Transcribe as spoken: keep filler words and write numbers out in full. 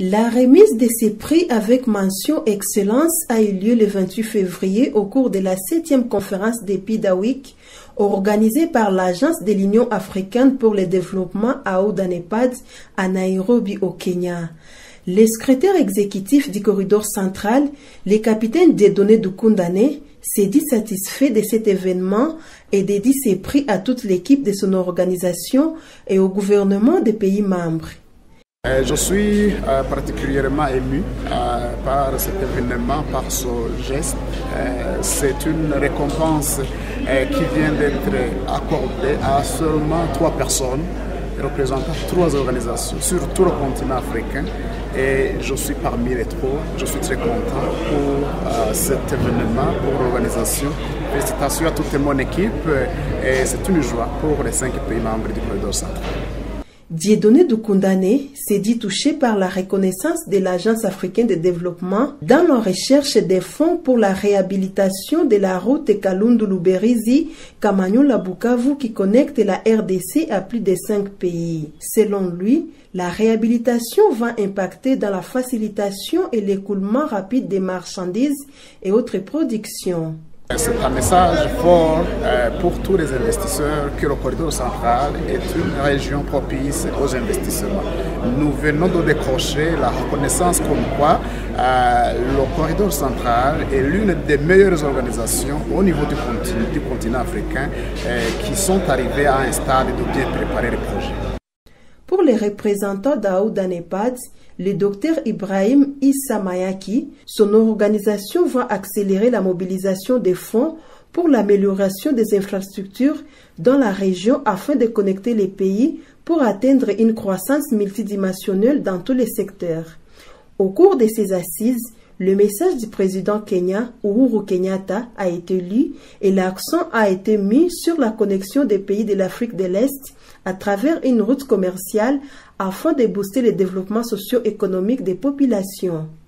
La remise de ces prix avec mention Excellence a eu lieu le vingt-huit février au cours de la septième conférence des Pida Week organisée par l'Agence de l'Union africaine pour le développement à Oudanepad à Nairobi au Kenya. Le secrétaire exécutif du corridor central, le capitaine Dieudonné Dukundane, s'est dit satisfait de cet événement et dédie ses prix à toute l'équipe de son organisation et au gouvernement des pays membres. Je suis euh, particulièrement ému euh, par cet événement, par ce geste. Euh, C'est une récompense euh, qui vient d'être accordée à seulement trois personnes représentant trois organisations sur tout le continent africain. Et je suis parmi les trois. Je suis très content pour euh, cet événement, pour l'organisation. Félicitations à toute mon équipe et c'est une joie pour les cinq pays membres du corridor central. Dieudonné Dukundane s'est dit touché par la reconnaissance de l'Agence africaine de développement dans la recherche des fonds pour la réhabilitation de la route Kalundu-Luberizi-Kamanyola-Bukavu qui connecte la R D C à plus de cinq pays. Selon lui, la réhabilitation va impacter dans la facilitation et l'écoulement rapide des marchandises et autres productions. C'est un message fort euh, pour tous les investisseurs que le corridor central est une région propice aux investissements. Nous venons de décrocher la reconnaissance comme quoi euh, le corridor central est l'une des meilleures organisations au niveau du continent, du continent africain euh, qui sont arrivées à un stade de bien préparer les projets. Pour les représentants d'Oudanepad, le docteur Ibrahim Issa Mayaki, son organisation va accélérer la mobilisation des fonds pour l'amélioration des infrastructures dans la région afin de connecter les pays pour atteindre une croissance multidimensionnelle dans tous les secteurs. Au cours de ces assises, le message du président Kenya, Uhuru Kenyatta, a été lu et l'accent a été mis sur la connexion des pays de l'Afrique de l'Est à travers une route commerciale afin de booster le développement socio-économique des populations.